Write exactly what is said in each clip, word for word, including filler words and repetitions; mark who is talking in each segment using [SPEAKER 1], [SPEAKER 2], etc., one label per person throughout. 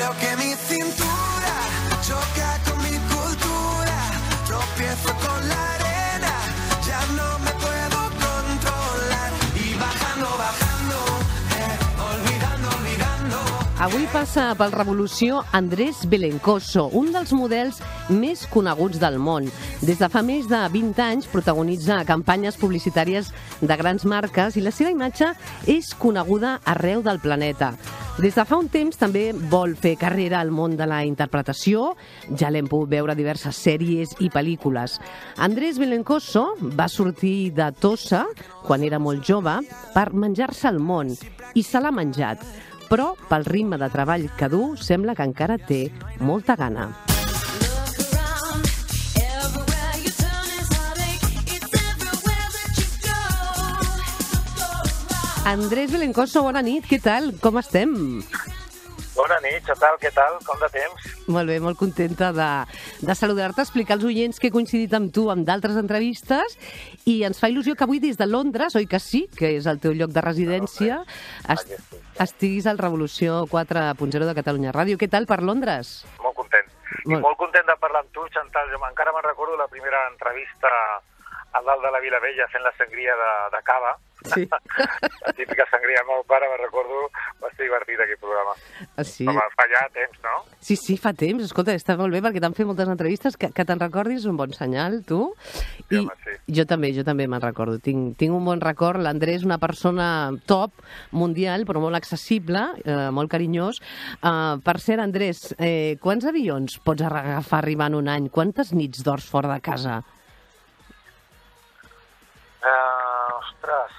[SPEAKER 1] Veo que mi cintura choca con mi cultura, tropiezo con la arena, ya no me puedo controlar. Y bajando, bajando, eh, olvidando, olvidando.
[SPEAKER 2] Avui passa pel Revolució Andrés Belencoso, un dels models més coneguts del món. Des de fa més de vint anys protagonitza campanyes publicitàries de grans marques i la seva imatge és coneguda arreu del planeta. Des de fa un temps també vol fer carrera al món de la interpretació, ja l'hem pogut veure a diverses sèries i pel·lícules. Andrés Belencoso va sortir de Tossa quan era molt jove per menjar-se el món i se l'ha menjat, però pel ritme de treball que du sembla que encara té molta gana. Andrés Belencoso, bona nit, què tal? Com estem?
[SPEAKER 3] Bona nit, què tal, què tal? Com de temps?
[SPEAKER 2] Molt bé, molt contenta de, de saludar-te, explicar als oients que he coincidit amb tu amb d'altres entrevistes i ens fa il·lusió que avui des de Londres, oi que sí, que és el teu lloc de residència, est estiguis al Revolució quatre punt zero de Catalunya Ràdio. Què tal per Londres?
[SPEAKER 3] Molt content. I molt, molt content de parlar amb tu, Chantal. Jo encara me'n recordo la primera entrevista a dalt de la Vila Vella fent la sangria de, de cava.
[SPEAKER 2] Sí.
[SPEAKER 3] La típica sangria del meu pare, me'n recordo, va ser divertit aquell programa.
[SPEAKER 2] Ah, sí?
[SPEAKER 3] Però va fallar a temps, no?
[SPEAKER 2] Sí, sí, fa temps. Escolta, està molt bé perquè t'han fet moltes entrevistes, que, que te'n recordis un bon senyal, tu.
[SPEAKER 3] Sí,
[SPEAKER 2] I
[SPEAKER 3] home, sí.
[SPEAKER 2] jo també, jo també me'n recordo. Tinc, tinc un bon record. L'Andrés és una persona top, mundial, però molt accessible, eh, molt carinyós. Uh, per cert, Andrés, eh, quants avions pots agafar arribant un any? Quantes nits dors fora de casa?
[SPEAKER 3] Uh, ostres,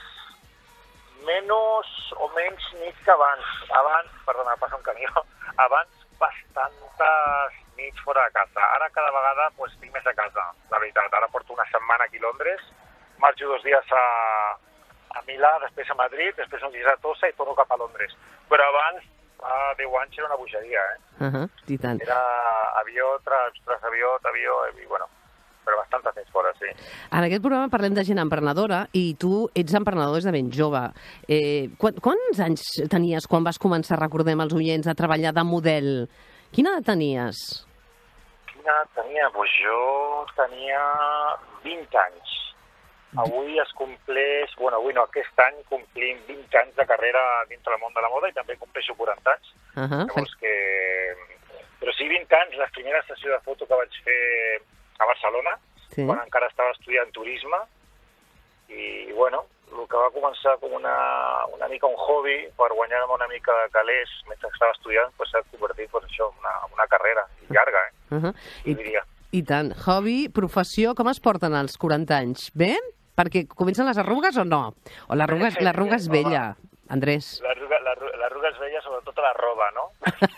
[SPEAKER 3] menys o menys nits que abans. Abans, perdona, passa un camió, abans bastantes nits fora de casa. Ara cada vegada pues, estic més a casa, la veritat. Ara porto una setmana aquí a Londres, marxo dos dies a, a Milà, després a Madrid, després uns dies a Tossa i torno cap a Londres. Però abans, fa deu anys, era una bogeria, eh?
[SPEAKER 2] Uh -huh, i tant.
[SPEAKER 3] Era avió, tras, tras avió, avió, i bueno, però bastantes més fora, sí.
[SPEAKER 2] En aquest programa parlem de gent emprenedora i tu ets emprenedor des de ben jove. Eh, qu quants anys tenies quan vas començar, recordem als oients, a treballar de model? Quina edat tenies?
[SPEAKER 3] Quina edat tenia? Pues jo tenia vint anys. Avui es compleix, bueno, avui no, aquest any complim vint anys de carrera dintre del món de la moda i també compleixo quaranta anys.
[SPEAKER 2] Uh -huh.
[SPEAKER 3] Llavors que... Però sí, vint anys, la primera sessió de foto que vaig fer a Barcelona, sí, quan encara estava estudiant turisme, i, bueno, el que va començar com una, una mica un hobby per guanyar-me una mica de calés mentre estava estudiant, pues, s'ha convertit pues, això, en una, una carrera llarga, eh?
[SPEAKER 2] Uh -huh. I,
[SPEAKER 3] diria.
[SPEAKER 2] I tant. Hobby, professió, com es porten als quaranta anys? Bé? Perquè comencen les arrugues o no? O l'arruga
[SPEAKER 3] sí,
[SPEAKER 2] l'arruga és
[SPEAKER 3] sí,
[SPEAKER 2] vella, Andrés?
[SPEAKER 3] L'arruga és vella, sobretot a la roba, no?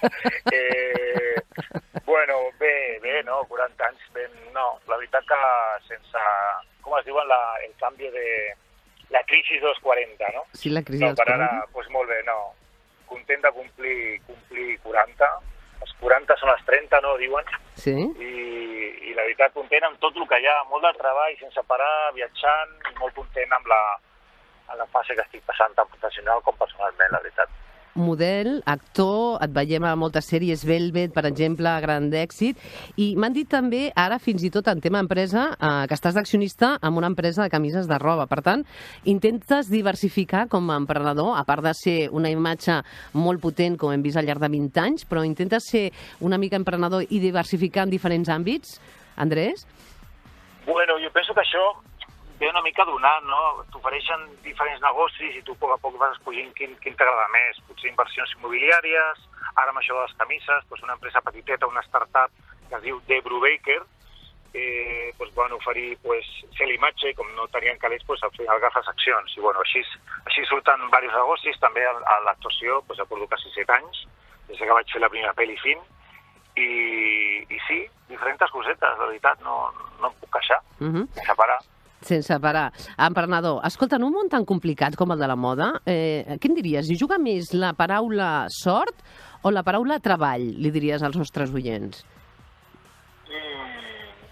[SPEAKER 3] eh, bueno, bé, bé, no? quaranta anys, ben, no. La veritat que sense, com es diuen, la, el canvi de... La crisi dels quaranta, no?
[SPEAKER 2] Sí, la crisi
[SPEAKER 3] no,
[SPEAKER 2] dels
[SPEAKER 3] per
[SPEAKER 2] quaranta.
[SPEAKER 3] ara, doncs molt bé, no. Content de complir, complir quaranta. Els quaranta són els trenta, no? Diuen.
[SPEAKER 2] Sí.
[SPEAKER 3] I, i la veritat, content amb tot el que hi ha, molt de treball, sense parar, viatjant, i molt content amb la, amb la fase que estic passant, tant professional com personalment, la veritat.
[SPEAKER 2] Model, actor, et veiem a moltes sèries, Velvet, per exemple, gran d'èxit, i m'han dit també, ara fins i tot en tema empresa, eh, que estàs d'accionista en una empresa de camises de roba. Per tant, intentes diversificar com a emprenedor, a part de ser una imatge molt potent, com hem vist al llarg de vint anys, però intentes ser una mica emprenedor i diversificar en diferents àmbits, Andrés?
[SPEAKER 3] Bueno, jo penso que això ve una mica donant, no? T'ofereixen diferents negocis i tu a poc a poc vas escollint quin, quin t'agrada més. Potser inversions immobiliàries, ara amb això de les camises, doncs una empresa petiteta, una startup que es diu The Brubaker, eh, doncs van oferir pues, ser l'imatge i com no tenien calés, pues, al final agafes accions. I bueno, així, així surten diversos negocis, també a, a l'actuació, pues, ha portat quasi set anys, des que vaig fer la primera pel·li fin, i, i sí, diferents cosetes, la veritat, no, no em puc queixar, uh -huh. sense parar.
[SPEAKER 2] Sense parar. Emprenedor, escolta, en un món tan complicat com el de la moda, eh, què em diries? Hi juga més la paraula sort o la paraula treball, li diries als nostres oients?
[SPEAKER 3] Mm.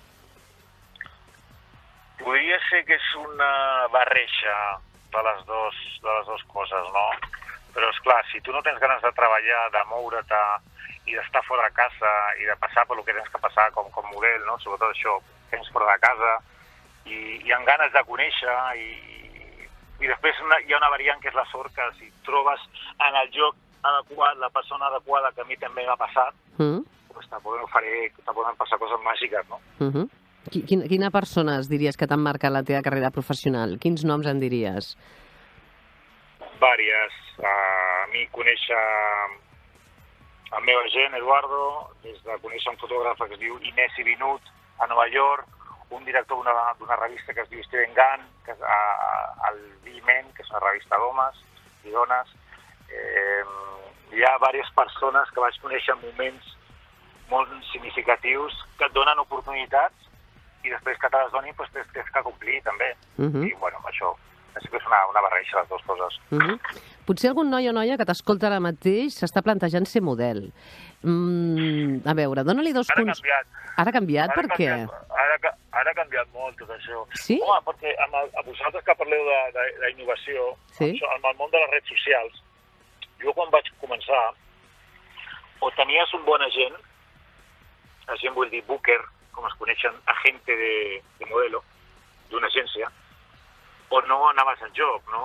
[SPEAKER 3] Podria ser que és una barreja de les, dos, de les dues coses, no? Però, esclar, si tu no tens ganes de treballar, de moure't i d'estar fora de casa i de passar per el que tens que passar com, com model, no? Sobretot això, tens fora de casa i, i amb ganes de conèixer i, i després una, hi ha una variant que és la sort que si trobes en el lloc adequat la persona adequada, que a mi també m'ha passat, mm. pues te poden oferir, te poden passar coses màgiques, no?
[SPEAKER 2] Mm-hmm. Quina, quina persones diries que t'han marcat la teva carrera professional? Quins noms en diries?
[SPEAKER 3] Vàries. Uh, a mi conèixer el meu agent, Eduardo, des de conèixer un fotògraf que es diu Inés Ibinut, a Nova York, un director d'una revista que es diu Steven Gunn, que és a, a, el V-Men, que és una revista d'homes i dones. Eh, hi ha diverses persones que vaig conèixer en moments molt significatius que et donen oportunitats i després que te les donin pues, tens, tens que complir també. Uh-huh. I bueno, això és una, una barreja de les dues coses.
[SPEAKER 2] Uh-huh. Potser algun noi o noia que t'escolta ara mateix s'està plantejant ser model. Mm, a veure, dona-li dos
[SPEAKER 3] ara
[SPEAKER 2] punts...
[SPEAKER 3] Ha canviat.
[SPEAKER 2] Ara ha canviat,
[SPEAKER 3] ara
[SPEAKER 2] per què?
[SPEAKER 3] Canviat, ara, ara ha canviat molt tot això.
[SPEAKER 2] Sí?
[SPEAKER 3] Home, perquè amb el, a vosaltres que parleu d'innovació, sí? Amb el món de les redes socials, jo quan vaig començar, o tenies un bon agent, agent vull dir booker, com es coneixen, agente de, de modelo, d'una agència, o no anaves en joc, no?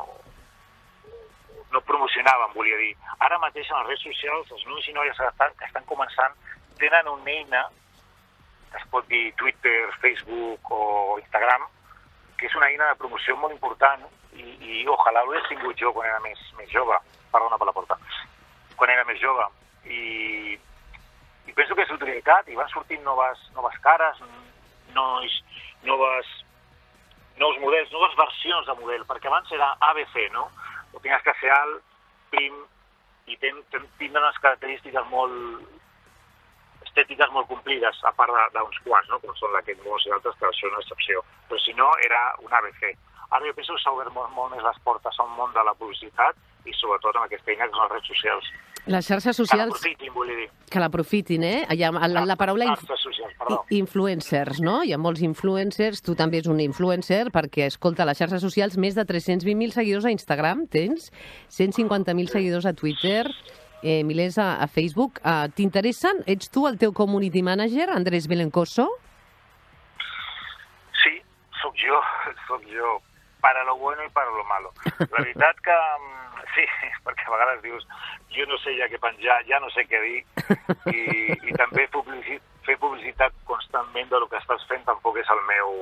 [SPEAKER 3] No promocionàvem, volia dir. Ara mateix en les redes socials, els nois i noies que estan, que estan començant tenen una eina, que es pot dir Twitter, Facebook o Instagram, que és una eina de promoció molt important i, i ojalà ho hagués tingut jo quan era més, més jove. Perdona per la porta. Quan era més jove. I, i penso que és d'utilitat i van sortint noves, noves cares, nois, noves, nous models, noves versions de model, perquè abans era A B C, no? O tenies que ser alt, prim, i ten, ten, tindre unes característiques molt estètiques molt complides, a part d'uns quants, no? Com són l'Aquest Mos i altres, que això és una excepció. Però si no, era un A B C. Ara jo penso que s'ha obert molt, molt més les portes a un món de la publicitat i sobretot amb aquesta eina que són les redes socials.
[SPEAKER 2] Les xarxes socials...
[SPEAKER 3] Que l'aprofitin, vull dir.
[SPEAKER 2] Que l'aprofitin, eh? Hi ha la, la paraula inf...
[SPEAKER 3] socials, perdó.
[SPEAKER 2] Influencers, no? Hi ha molts influencers, tu també ets un influencer, perquè, escolta, les xarxes socials, més de tres-cents vint mil seguidors a Instagram, tens cent cinquanta mil seguidors a Twitter, eh, milers a, a Facebook. Uh, T'interessen? Ets tu el teu community manager, Andrés Belencoso?
[SPEAKER 3] Sí, sóc jo, sóc jo. Para lo bueno i para lo malo. La veritat que sí, perquè a vegades dius jo no sé ja què penjar, ja no sé què dir i, i també publicitat, fer publicitat constantment del que estàs fent tampoc és el meu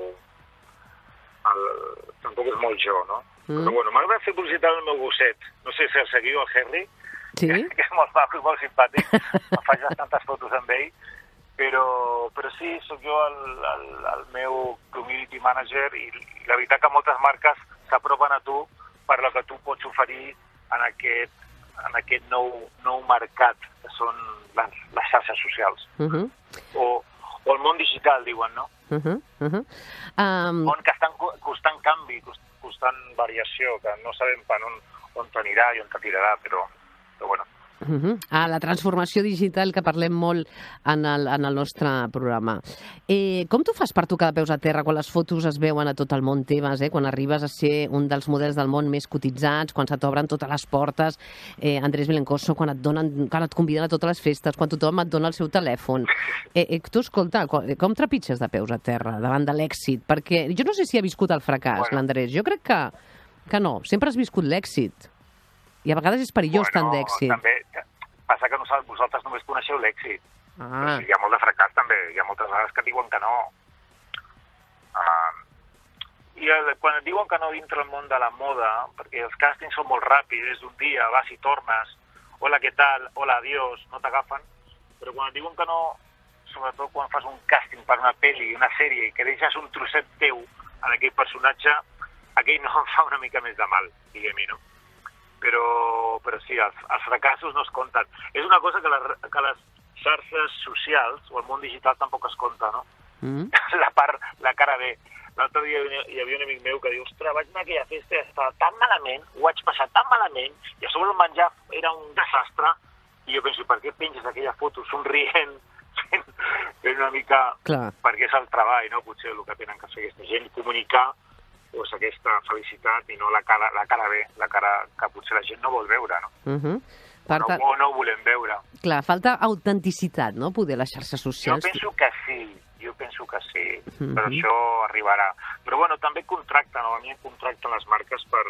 [SPEAKER 3] el, tampoc és molt jo, no? Mm. Però bueno, m'agrada fer publicitat al meu gosset. No sé si el seguiu, el Henry, sí? que, que és molt maco i molt simpàtic. Em faig bastantes fotos amb ell. Però, però sí, sóc jo el, el, el meu community manager i, i la veritat que moltes marques s'apropen a tu per la que tu pots oferir en aquest, en aquest nou, nou mercat que són les, les xarxes socials. Uh-huh. o, o el món digital, diuen, no?
[SPEAKER 2] Uh-huh. Uh-huh. Um...
[SPEAKER 3] On que estan costant canvi, costant variació, que no sabem per on, on t'anirà i on te tirarà, però, però bueno.
[SPEAKER 2] Uh-huh. Ah, la transformació digital que parlem molt en el, en el nostre programa. Eh, com tu fas per tocar de peus a terra quan les fotos es veuen a tot el món teves, eh? Quan arribes a ser un dels models del món més cotitzats, quan se t'obren totes les portes, eh, Andrés Belencoso, quan et donen, quan et conviden a totes les festes, quan tothom et dona el seu telèfon. Eh, eh, tu, escolta, com trepitges de peus a terra davant de l'èxit? Perquè jo no sé si ha viscut el fracàs, bueno. l'Andrés. Jo crec que, que no, sempre has viscut l'èxit. I a vegades és perillós bueno, tant d'èxit.
[SPEAKER 3] També passa que nosaltres, vosaltres només coneixeu l'èxit.
[SPEAKER 2] Ah.
[SPEAKER 3] Hi ha molt de fracàs també, hi ha moltes vegades que diuen que no. Uh, I el, quan et diuen que no dintre el món de la moda, perquè els càstings són molt ràpids, és d'un dia, vas i tornes, hola, què tal, hola, adiós, no t'agafen, però quan et diuen que no, sobretot quan fas un càsting per una pel·li, una sèrie, i que deixes un trosset teu en aquell personatge, aquell no em fa una mica més de mal, diguem-hi, no? Però, però sí, els, els fracassos no es compten. És una cosa que, la, que les xarxes socials o el món digital tampoc es compta, no? Mm. La part, la cara B. L'altre dia hi havia un amic meu que diu, ostres, vaig anar a aquella festa i estava tan malament, ho vaig passar tan malament, i a sobre el menjar era un desastre, i jo penso, per què penges aquella foto somrient, fent, fent una mica...
[SPEAKER 2] Clar.
[SPEAKER 3] Perquè és el treball, no? Potser el que tenen que fer aquesta gent, comunicar pues, aquesta felicitat i no la cara, la cara B, la cara que potser la gent no vol veure, no?
[SPEAKER 2] Uh -huh.
[SPEAKER 3] Per no, o no ho volem veure.
[SPEAKER 2] Clar, falta autenticitat, no?, poder les xarxes socials.
[SPEAKER 3] Jo penso que sí, jo penso que sí, uh -huh. però
[SPEAKER 2] Mhm.
[SPEAKER 3] això arribarà. Però bueno, també contracten, o a mi contracten les marques per,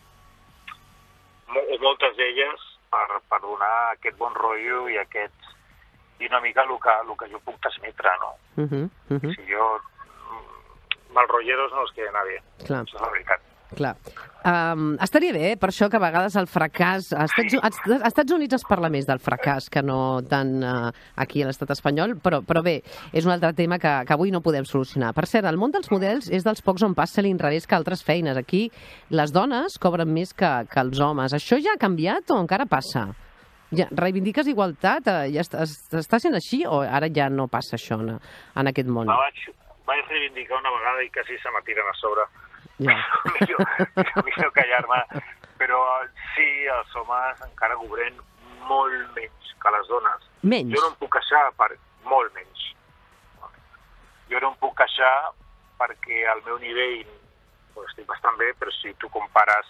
[SPEAKER 3] o moltes d'elles, per, per donar aquest bon rotllo i aquest, i una mica el que, el que jo puc transmetre, no?
[SPEAKER 2] Uh -huh. Uh -huh.
[SPEAKER 3] Si jo, mal rotlleros no els queda nadie,
[SPEAKER 2] Clar.
[SPEAKER 3] això és la veritat.
[SPEAKER 2] Clar. Um, estaria bé, per això, que a vegades el fracàs... Als Estats, als Estats Units es parla més del fracàs que no tant uh, aquí a l'estat espanyol, però, però bé, és un altre tema que, que avui no podem solucionar. Per cert, el món dels models és dels pocs on passa l'inrevés que altres feines. Aquí les dones cobren més que, que els homes. Això ja ha canviat o encara passa? Ja, reivindiques igualtat? Eh, ja està, està sent així o ara ja no passa això en, en aquest món?
[SPEAKER 3] Me vaig, vaig reivindicar una vegada i quasi se m'atiren a sobre.
[SPEAKER 2] Ja.
[SPEAKER 3] millor, millor callar-me, però sí, els homes encara cobrem molt menys que les dones.
[SPEAKER 2] Menys?
[SPEAKER 3] Jo no em puc queixar per molt menys. Jo no em puc queixar perquè al meu nivell pues, estic bastant bé, però si tu compares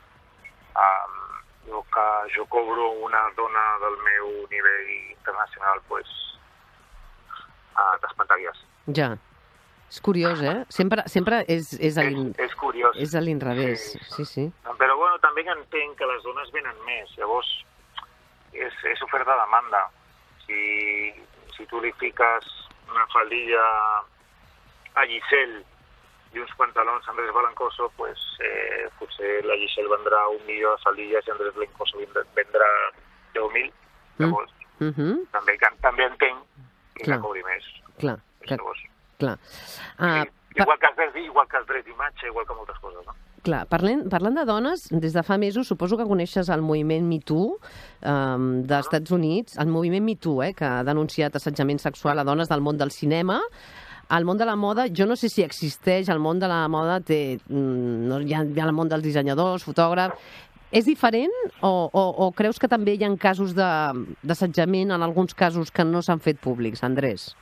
[SPEAKER 3] amb el que jo cobro una dona del meu nivell internacional, pues, uh, t'espantaries.
[SPEAKER 2] Ja. És curiós, eh? Sempre, sempre és, és, a
[SPEAKER 3] És, és curiós.
[SPEAKER 2] és a l'inrevés.
[SPEAKER 3] Sí.
[SPEAKER 2] Sí, sí.
[SPEAKER 3] Però bueno, també entenc que les dones venen més, llavors és, és oferta-demanda. Si, si tu li fiques una faldilla a Giselle i uns pantalons a Andrés Balancoso, pues, eh, potser la Giselle vendrà un milió de faldilles i Andrés Balancoso vendrà deu mil. Llavors,
[SPEAKER 2] Mm -hmm.
[SPEAKER 3] també, també entenc que
[SPEAKER 2] Clar.
[SPEAKER 3] la cobri més.
[SPEAKER 2] Clar, que,
[SPEAKER 3] Llavors,
[SPEAKER 2] clar. Uh,
[SPEAKER 3] sí, igual que els drets, igual que els drets d'imatge, igual que moltes coses, no?
[SPEAKER 2] Clar, parlant, parlant de dones, des de fa mesos suposo que coneixes el moviment Me Too um, dels Estats Units, el moviment Me Too, eh, que ha denunciat assetjament sexual a dones del món del cinema. Al món de la moda, jo no sé si existeix, el món de la moda té, no, hi, ha, hi ha el món dels dissenyadors, fotògrafs. És diferent o, o, o creus que també hi ha casos d'assetjament, en alguns casos, que no s'han fet públics, Andrés?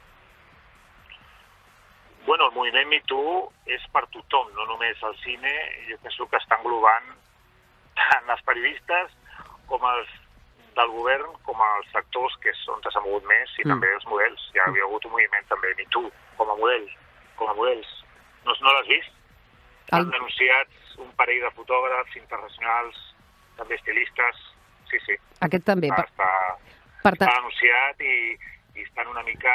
[SPEAKER 3] Bueno, el moviment Me Too és per tothom, no només al cine. Jo penso que està englobant tant els periodistes com els del govern, com els sectors que és on s'ha mogut més, i mm. també els models. Ja havia hagut un moviment també Me Too, com a model, com a models. No, no l'has vist? Han el... denunciat un parell de fotògrafs internacionals, també estilistes, sí, sí.
[SPEAKER 2] Aquest també.
[SPEAKER 3] Està, està,
[SPEAKER 2] per
[SPEAKER 3] està denunciat i, i estan una mica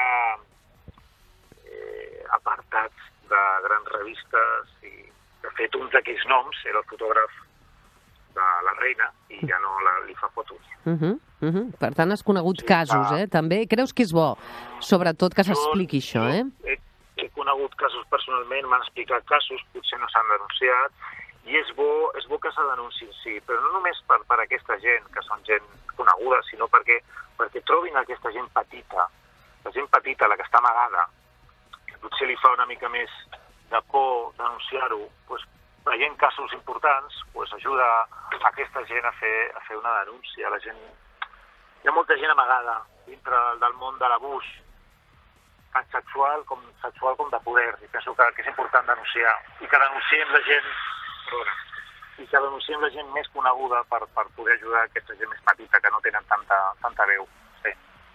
[SPEAKER 3] eh, apartats de grans revistes i, de fet, un d'aquells noms era el fotògraf de la reina i ja no la, li fa fotos.
[SPEAKER 2] Uh -huh, uh -huh. Per tant, has conegut
[SPEAKER 3] sí,
[SPEAKER 2] casos,
[SPEAKER 3] clar.
[SPEAKER 2] eh? També creus que és bo, sobretot, que s'expliqui això, eh?
[SPEAKER 3] He, he conegut casos personalment, m'han explicat casos, potser no s'han denunciat, i és bo, és bo que se denunciïn, sí, però no només per, per aquesta gent, que són gent coneguda, sinó perquè, perquè trobin aquesta gent petita, la gent petita, la que està amagada, que potser li fa una mica més de por denunciar-ho, doncs, veient casos importants, doncs, ajuda a aquesta gent a fer, a fer una denúncia. La gent... Hi ha molta gent amagada dintre del món de l'abús, tant sexual com sexual com de poder, i penso que, que és important denunciar, i que denunciem la gent perdona, i que denunciem la gent més coneguda per, per poder ajudar a aquesta gent més petita, que no tenen tanta, tanta veu. Sí.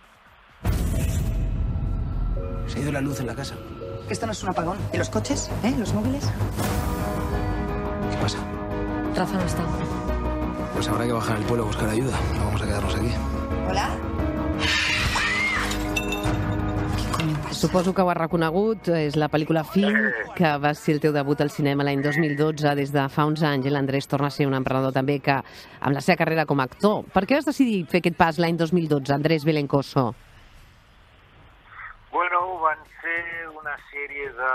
[SPEAKER 4] Se ha ido la luz en la casa.
[SPEAKER 5] Esto no es un apagón. ¿Y los coches? ¿Eh? ¿Los móviles?
[SPEAKER 4] ¿Qué pasa?
[SPEAKER 6] Rafa no está.
[SPEAKER 4] Pues habrá que bajar al pueblo a buscar ayuda. No vamos a quedarnos aquí.
[SPEAKER 5] ¿Hola?
[SPEAKER 2] Suposo que ho has reconegut, és la pel·lícula Film, que va ser el teu debut al cinema l'any dos mil dotze. Des de fa uns anys l'Andrés torna a ser un emprenedor també que amb la seva carrera com a actor. Per què vas decidir fer aquest pas l'any dos mil dotze, Andrés Belencoso?
[SPEAKER 3] Bueno, van ser una sèrie de,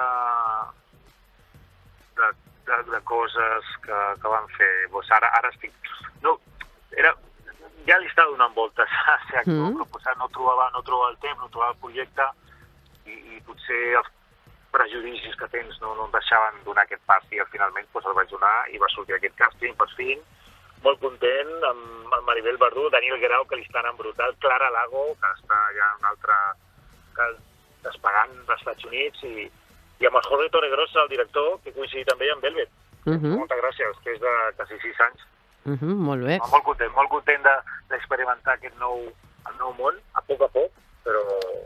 [SPEAKER 3] de, de, de coses que, que van fer. Pues ara, ara estic... No, era... Ja li estava donant voltes a ser actor, mm. però potser no trobava, no trobava el temps, no trobava el projecte, i, i potser els prejudicis que tens no, no em deixaven donar aquest pas, i finalment pues, el vaig donar i va sortir aquest càsting, per fin, molt content, amb, amb Maribel Verdú, Daniel Grau, que li estan embrutant, Clara Lago, que està ja un altre que despegant dels Estats Units, i, i amb el Jorge Torregrossa, el director, que coincidit amb ell amb Velvet,
[SPEAKER 2] Uh -huh.
[SPEAKER 3] Molta gràcia, després de quasi sis anys.
[SPEAKER 2] Uh -huh, molt bé.
[SPEAKER 3] Molt content, molt content d'experimentar de, aquest nou, el nou món, a poc a poc, però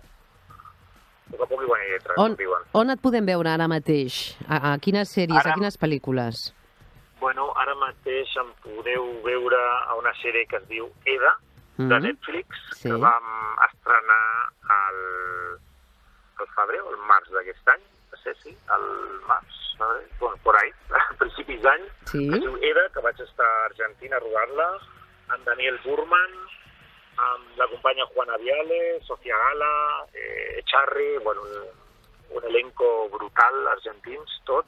[SPEAKER 3] a poc a poc i bona lletra,
[SPEAKER 2] on,
[SPEAKER 3] com diuen.
[SPEAKER 2] On et podem veure ara mateix? A, a quines sèries,
[SPEAKER 3] ara,
[SPEAKER 2] a quines pel·lícules?
[SPEAKER 3] Bueno, ara mateix em podeu veure a una sèrie que es diu Eda, de
[SPEAKER 2] mm.
[SPEAKER 3] Netflix,
[SPEAKER 2] sí.
[SPEAKER 3] que vam estrenar al, al febrer o el març d'aquest any, no sé si, al març, febrer, bueno, por ahí, a principis d'any,
[SPEAKER 2] sí.
[SPEAKER 3] que es diu Eda, que vaig estar a Argentina rodant-la, amb Daniel Burman, amb la companya Juana Viale, Sofia Gala, eh, Echarri, bueno, un, un elenco brutal, argentins, tot,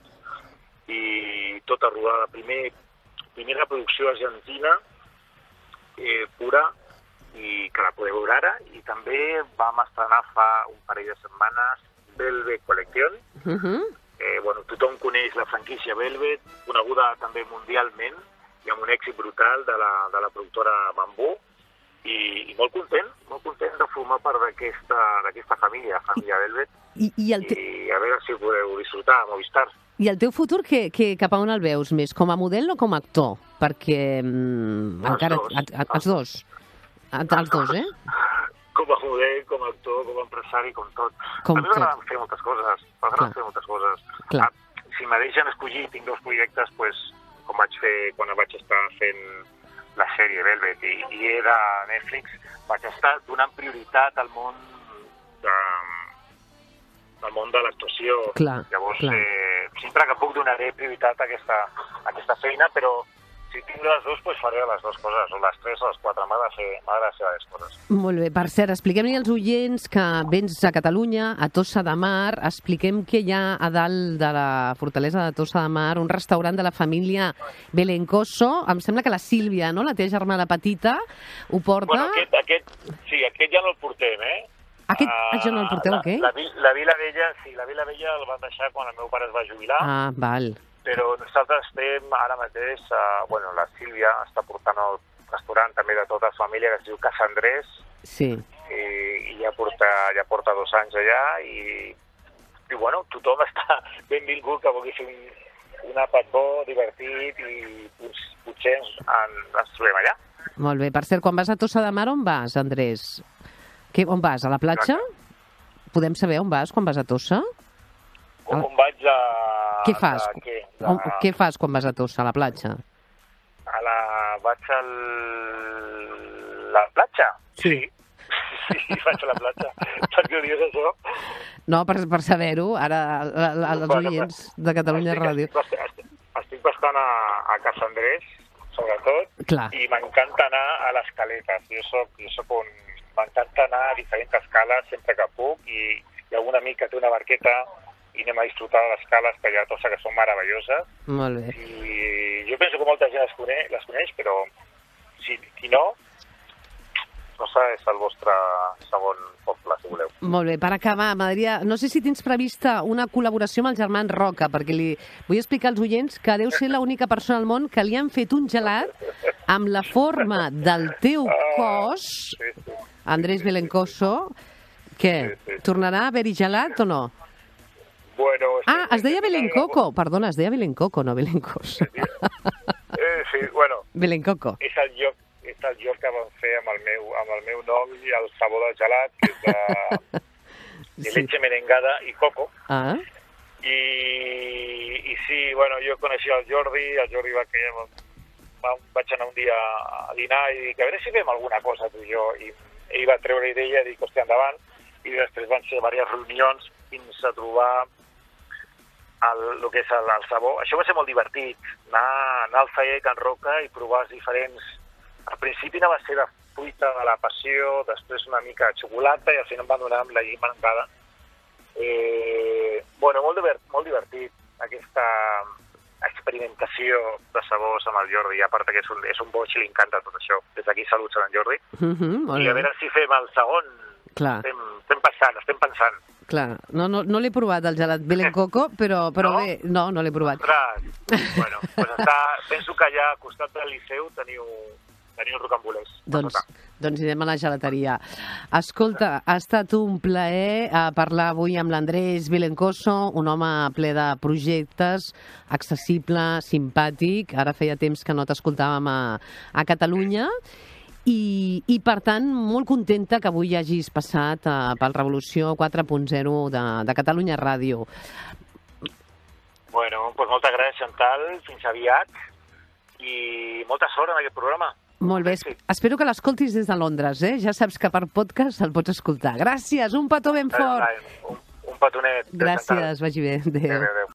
[SPEAKER 3] i tota rodada. Primer, primera producció argentina, eh, pura, i que la podeu veure ara, i també vam estrenar fa un parell de setmanes Velvet Collection.
[SPEAKER 2] Uh -huh.
[SPEAKER 3] eh, bueno, tothom coneix la franquícia Velvet, coneguda també mundialment, i amb un èxit brutal de la, de la productora Bambú, i, i molt content, molt content de formar part d'aquesta família, família Velvet,
[SPEAKER 2] I, i, el te...
[SPEAKER 3] i a veure si ho podeu disfrutar a Movistar.
[SPEAKER 2] I el teu futur, que, que, cap a on el veus més? Com a model o com a actor? Perquè mm,
[SPEAKER 3] els
[SPEAKER 2] encara...
[SPEAKER 3] Dos.
[SPEAKER 2] A, a, els dos. Els dos, eh?
[SPEAKER 3] Com a model, com a actor, com a empresari, com tot.
[SPEAKER 2] Com
[SPEAKER 3] a mi m'agrada
[SPEAKER 2] tot.
[SPEAKER 3] fer moltes coses. M'agrada fer moltes coses.
[SPEAKER 2] Clar.
[SPEAKER 3] Ah, si me deixen escollir, tinc dos projectes, pues, com vaig fer quan vaig estar fent la sèrie Velvet i, i era a Netflix, vaig estar donant prioritat al món de, al món de l'actuació.
[SPEAKER 2] Clar,
[SPEAKER 3] Llavors,
[SPEAKER 2] clar.
[SPEAKER 3] Eh, sempre que puc donaré prioritat a aquesta, a aquesta feina, però si tinc les dues, pues faré les dues coses, o les tres o les quatre. M'agrada fer, m'agrada fer les coses.
[SPEAKER 2] Molt bé. Per cert, expliquem-li als oients que vens a Catalunya, a Tossa de Mar. Expliquem que hi ha a dalt de la fortalesa de Tossa de Mar un restaurant de la família Belencoso. Em sembla que la Sílvia, no?, la teva germana petita, ho porta.
[SPEAKER 3] Bueno, aquest, aquest, sí, aquest ja no el portem, eh?
[SPEAKER 2] Aquest uh, ja no el porteu, què?
[SPEAKER 3] La, la, la Vila Vella, sí, la Vila Vella el van deixar quan el meu pare es va jubilar.
[SPEAKER 2] Ah, val.
[SPEAKER 3] Però nosaltres estem ara mateix, uh, bueno, la Sílvia està portant el restaurant també de tota la família, que es diu Casa Andrés,
[SPEAKER 2] sí.
[SPEAKER 3] i, i ja, porta, ja porta dos anys allà, i, i bueno, tothom està benvingut, que vulgui fer un, un àpat bo, divertit, i potser ens, ens trobem allà.
[SPEAKER 2] Molt bé. Per cert, quan vas a Tossa de Mar, on vas, Andrés? Que, on vas? A la platja? Podem saber on vas quan vas a Tossa?
[SPEAKER 3] On, on vaig a...
[SPEAKER 2] Què fas?
[SPEAKER 3] De, què? De,
[SPEAKER 2] On, què fas quan vas a Tossa, a la platja?
[SPEAKER 3] A la... vaig a la platja?
[SPEAKER 2] Sí.
[SPEAKER 3] Sí, sí, vaig a la platja. Per què ho dius, això?
[SPEAKER 2] No, per, per saber-ho, ara la, la, els
[SPEAKER 3] Bueno,
[SPEAKER 2] oients de Catalunya
[SPEAKER 3] estic,
[SPEAKER 2] Ràdio.
[SPEAKER 3] Estic, estic, estic bastant a, a Casa Andrés, sobretot,
[SPEAKER 2] Clar.
[SPEAKER 3] i m'encanta anar a les caletes. Jo soc, jo soc un... M'encanta anar a diferents escales sempre que puc, i hi ha un amic que té una barqueta i anem a disfrutar de les cales que hi ha a Tossa, que són meravelloses.
[SPEAKER 2] Molt bé.
[SPEAKER 3] I jo penso que molta gent les coneix, les coneix però si, si no, Tossa és el vostre segon poble, si voleu.
[SPEAKER 2] Molt bé, per acabar, m'agradaria... No sé si tens prevista una col·laboració amb els germans Roca, perquè li vull explicar als oients que deu ser l'única persona al món que li han fet un gelat amb la forma del teu cos,
[SPEAKER 3] Sí, sí.
[SPEAKER 2] Andrés Belencoso. Què?
[SPEAKER 3] Sí, sí.
[SPEAKER 2] Tornarà a haver-hi gelat o no?
[SPEAKER 3] Bueno, sí,
[SPEAKER 2] Ah, es deia Belencoco. Perdona, es deia Belencoco, no Belencoso.
[SPEAKER 3] Eh, sí, bueno,
[SPEAKER 2] Belencoco.
[SPEAKER 3] és el lloc, és el lloc que vam fer amb el meu, amb el meu nom i el sabor del gelat, que és de, de
[SPEAKER 2] Sí.
[SPEAKER 3] leche merengada i coco.
[SPEAKER 2] Ah,
[SPEAKER 3] I, i sí, bueno, jo coneixia el Jordi, el Jordi va que va, vaig anar un dia a dinar i dic, a veure si fem alguna cosa tu i jo, i ell va treure idea i dic, hòstia, endavant, i després van ser diverses reunions fins a trobar el, el que és el, el sabor. Això va ser molt divertit, anar, anar al celler Can Roca i provar els diferents... Al principi no va ser de fruita de la passió, després una mica de xocolata i al final em van donar amb la llima engada. Eh, bueno, molt, divert, molt divertit aquesta experimentació de sabors amb el Jordi, a part que és un, és un boig i li encanta tot això. Des d'aquí saluts a en Jordi.
[SPEAKER 2] uh -huh, molt
[SPEAKER 3] I a
[SPEAKER 2] bé.
[SPEAKER 3] veure si fem el segon.
[SPEAKER 2] Clar.
[SPEAKER 3] Estem, estem pensant, estem pensant.
[SPEAKER 2] Clar, no, no, no l'he provat, el gelat Belencoco, però, però
[SPEAKER 3] No?
[SPEAKER 2] bé, no, no l'he provat.
[SPEAKER 3] Ostres, bueno, pues està, penso que allà al costat del Liceu teniu, teniu rocambolers.
[SPEAKER 2] Doncs, Doncs anem a la gelateria. Escolta, ha estat un plaer eh, parlar avui amb l'Andrés Vilencoso, un home ple de projectes, accessible, simpàtic. Ara feia temps que no t'escoltàvem a, a Catalunya. I, I, per tant, molt contenta que avui hagis passat eh, pel Revolució quatre punt zero de, de Catalunya Ràdio.
[SPEAKER 3] Bueno, doncs moltes gràcies, Chantal. Fins aviat. I molta sort en aquest programa.
[SPEAKER 2] Molt bé.
[SPEAKER 3] Sí.
[SPEAKER 2] Espero que l'escoltis des de Londres, eh? Ja saps que per podcast el pots escoltar. Gràcies, un petó ben fort.
[SPEAKER 3] Un, un petonet.
[SPEAKER 2] Gràcies, vagi bé. Adéu.
[SPEAKER 3] Adéu, adéu.